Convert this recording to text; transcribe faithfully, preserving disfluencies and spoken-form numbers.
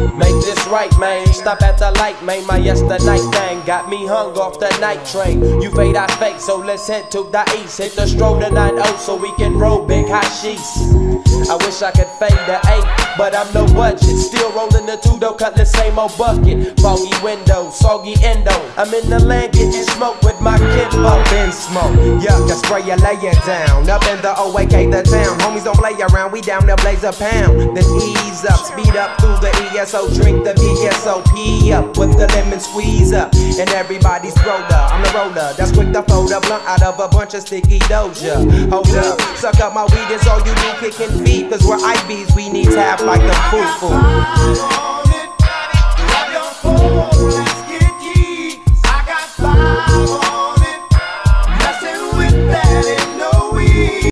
Make this right, man. Stop at the light, man. My yesterday thing got me hung off the night train. You fade, I fake, so let's head to the east. Hit the stroll to nine oh so we can roll big hashish. I wish I could fade the eight, but I'm no budget. Still rolling the two though, cut the same old bucket. Foggy window, soggy endo. I'm in the land getting smoke with my kid. Up in smoke, yuck, I spray you, lay it down. Up in the O A K, the town. Homies don't play around, we down to blaze a pound. Then ease up, speed up through the E S O. Drink the V S O P up with the lemon squeeze up. And everybody's roller, I'm the roller. That's quick to fold a blunt out of a bunch of sticky doja. Hold up, suck up my weed, it's all you need, kicking feet. Cause we're I Bs, we need tap like the foo-foo.